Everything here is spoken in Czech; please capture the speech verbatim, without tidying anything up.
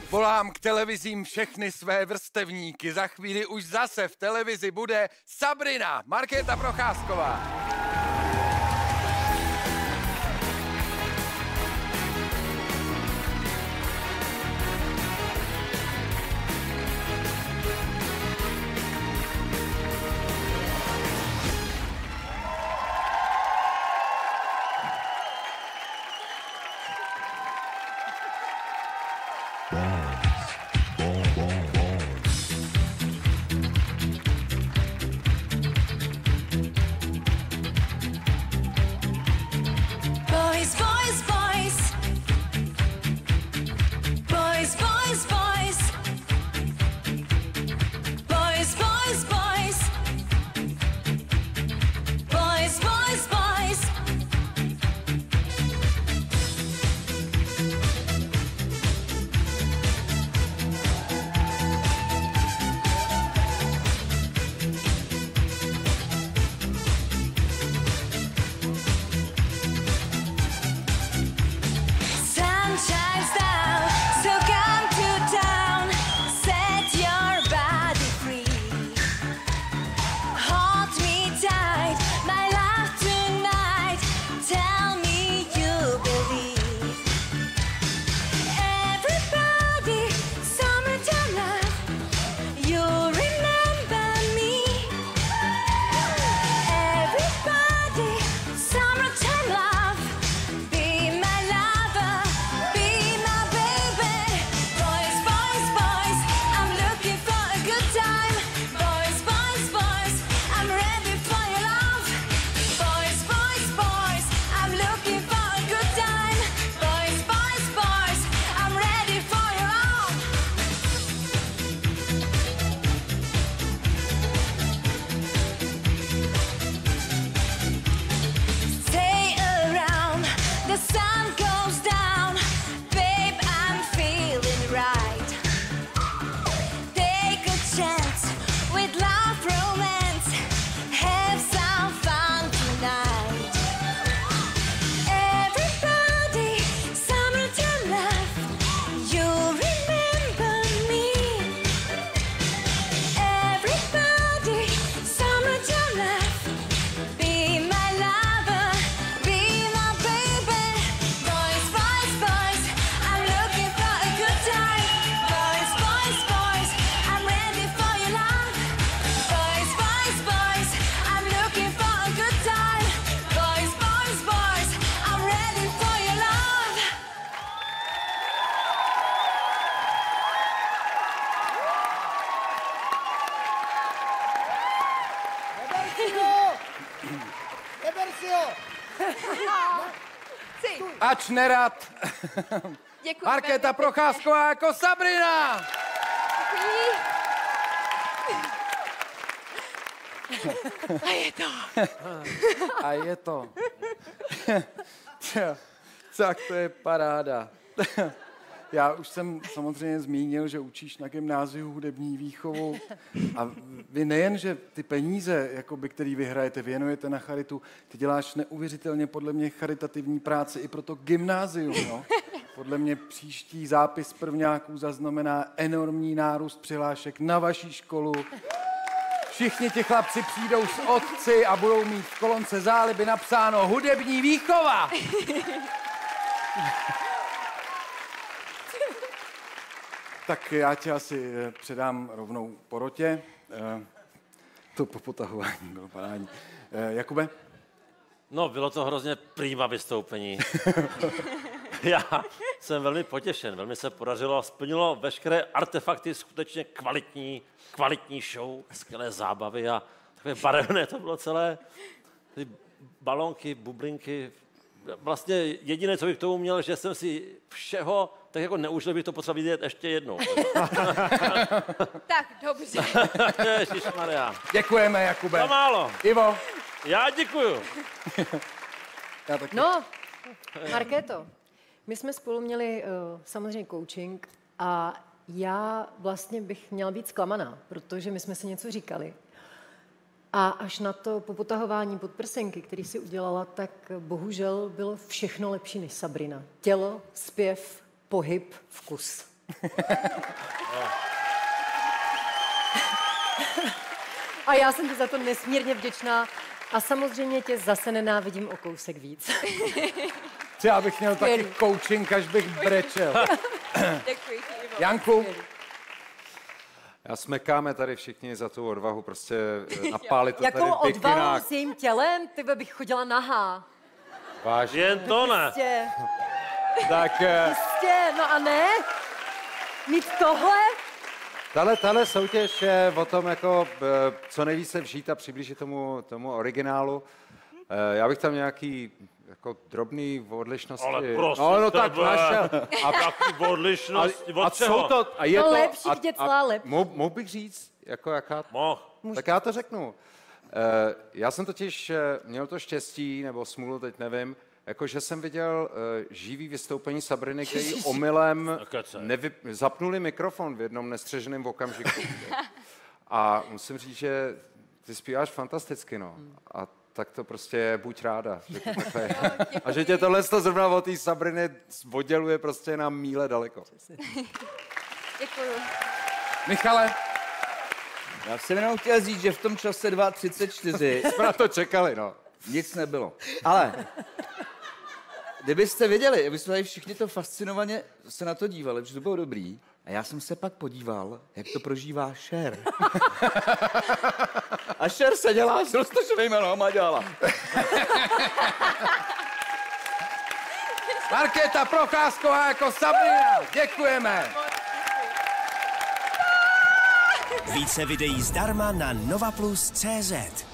Volám k televizím všechny své vrstevníky. Za chvíli už zase v televizi bude Sabrina, Markéta Procházková. Ač nerad. Děkuji. Markéta Procházková jako Sabrina. A je to. A je to. Tak to je paráda. Já už jsem samozřejmě zmínil, že učíš na gymnáziu hudební výchovu a vy nejen, že ty peníze, jakoby, který vyhrajete, věnujete na charitu, ty děláš neuvěřitelně podle mě charitativní práci i pro to gymnázium. No? Podle mě příští zápis prvňáků zaznamená enormní nárůst přihlášek na vaší školu. Všichni ti chlapci přijdou s otci a budou mít v kolonce záliby napsáno hudební výchova. Tak já tě asi předám rovnou porotě. To popotahování bylo parádní. Jakube? No, bylo to hrozně prýma vystoupení. Já jsem velmi potěšen, velmi se podařilo a splnilo veškeré artefakty skutečně kvalitní, kvalitní show, skvělé zábavy a takové barevné to bylo celé. Ty balonky, bublinky. Vlastně jediné, co bych k tomu měl, že jsem si všeho, tak jako neužil bych to potřeba vidět ještě jednou. Tak, dobře. Ježišmarja. Děkujeme, Jakube. To málo. Ivo. Já děkuju. Já taky. No, Markéto, my jsme spolu měli uh, samozřejmě coaching a já vlastně bych měla být zklamaná, protože my jsme si něco říkali. A až na to popotahování podprsenky, který si udělala, tak bohužel bylo všechno lepší než Sabrina. Tělo, zpěv, pohyb, vkus. A já jsem ti za to nesmírně vděčná a samozřejmě tě zase nenávidím o kousek víc. Já bych měl taky Skvělý. coaching, až bych brečel. Děkuji, Ivo. Janku, Já smekáme tady všichni za tu odvahu prostě eh, napálit to Jakou tady v odvahu bikinách. s jejím tělem? Ty bych chodila nahá. Vážně. Jen to ne. Prostě, Tak eh, prostě, no a ne? Mít tohle? tahle, tahle soutěž je o tom, jako, eh, co nejvíce vžít a přiblížit tomu, tomu originálu. Eh, Já bych tam nějaký jako drobný odlišnosti. Ale prosím no, no tak tebe. našel. A jaký odlišnost, A od jsou čeho? to, a je No to, lepší a, vidět a, celá lepší. mohl, mohl bych říct, jako jaká... Moh. Tak já to řeknu. Eh, Já jsem totiž eh, měl to štěstí, nebo smůlu, teď nevím, jako že jsem viděl uh, živý vystoupení Sabriny, který omylem Nekecej. nevy, zapnuli mikrofon v jednom nestřeženém okamžiku. A musím říct, že ty zpíváš fantasticky, no. A tak to prostě buď ráda. Že to takhle je. A že tě tohle to zrovna od té Sabriny odděluje prostě na míle daleko. Děkuju. Michale, Já jsem jenom chtěl říct, že v tom čase dva třicet čtyři Jsme na to čekali, no. nic nebylo. Ale kdybyste věděli, kdybyste tady všichni to fascinovaně se na to dívali, protože to bylo dobrý, a já jsem se pak podíval, jak to prožívá Cher. A Cher se dělá s roztočenýma nohama a dělala. Markéta Procházková jako Sabrina. Děkujeme. Více videí zdarma na novaplus tečka cé zet.